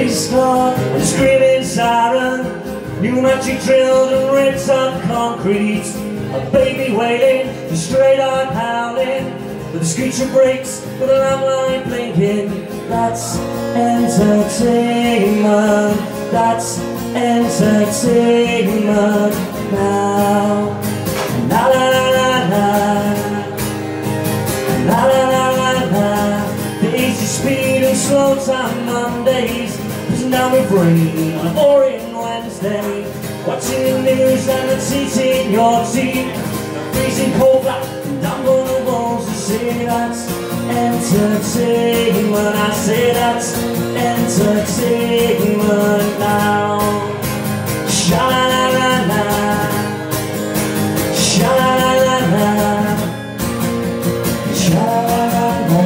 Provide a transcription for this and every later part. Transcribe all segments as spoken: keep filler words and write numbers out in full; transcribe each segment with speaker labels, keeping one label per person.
Speaker 1: Race car and a screaming siren, pneumatic drilled and ripped up concrete, a baby wailing, the straight-eyed howling, with the screeching brakes, with a lamp light blinking. That's entertainment, that's entertainment now. La la la la la, la la la la la. The easy speed and slow time Mondays, pushing down with rain on a boring Wednesday, watching the news and the teeth in your teeth, freezing cold black down on the walls. You say that's entertainment, I say that's entertainment now. Sha-la-la-la, sha-la-la-la, sha-la-la-la.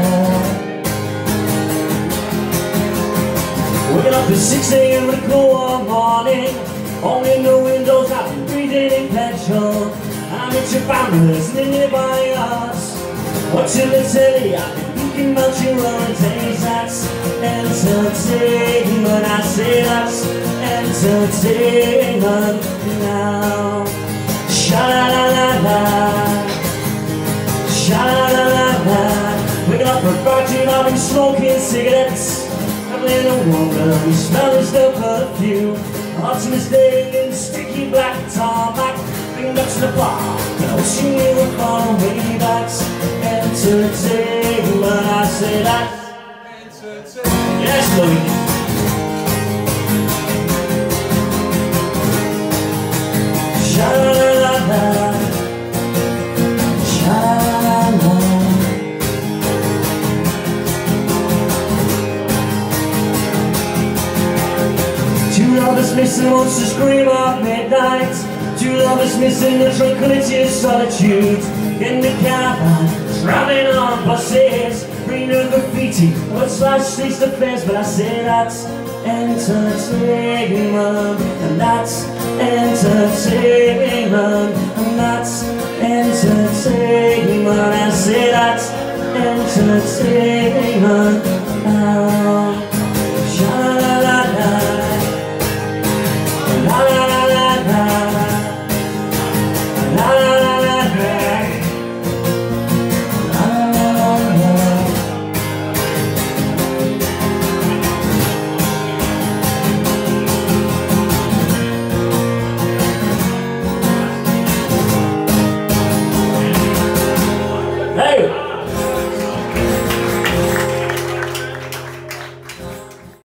Speaker 1: Waking up at six A M with a cool warm morning, only in the windows I've been breathing in petrol. I'm at your families in the nearby yards, watching the telly, I've been thinking about your own days. That's entertainment, I say that's entertainment now. Sha-la-la-la-la, sha-la-la-la-la. Waking up for a party, I've been smoking cigarettes, traveling no longer, we smell is the perfume. Autumn's day in sticky black tarmac, bring up to the bar, and wishing we were far away. That's entertainment, I say that's entertainment. Yes, Louis. Sha-la-la-la, sha-la-la-la. Two lovers missing wants to scream at midnight, two lovers missing the tranquility of solitude. In the caravan, traveling on buses, bringing the graffiti, what's life streets to face. But I say that's entertainment, and that's entertainment, and that's entertainment. I say that's entertainment now.